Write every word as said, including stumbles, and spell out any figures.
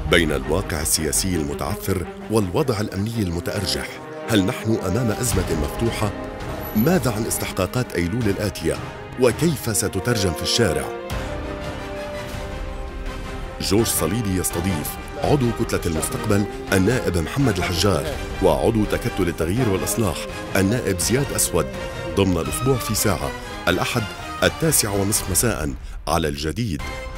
بين الواقع السياسي المتعثر والوضع الأمني المتأرجح، هل نحن أمام أزمة مفتوحة؟ ماذا عن استحقاقات أيلول الآتية؟ وكيف ستترجم في الشارع؟ جورج صليبي يستضيف عضو كتلة المستقبل النائب محمد الحجار، وعضو تكتل التغيير والإصلاح النائب زياد أسود، ضمن الأسبوع في ساعة، الأحد التاسع ونصف مساء على الجديد.